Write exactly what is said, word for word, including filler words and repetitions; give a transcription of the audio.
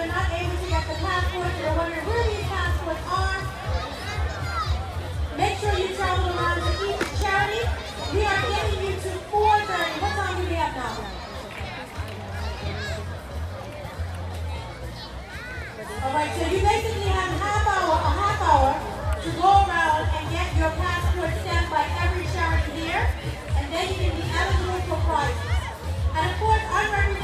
you're not able to get the passports, you're wondering where these passports are, make sure you travel around to each charity. We are getting you to four thirty. What time do we have now? Alright, so you basically have a half hour, a half hour to go around and get your passport stamped by every charity here, and then you can be eligible for prizes. And of course, unrepresented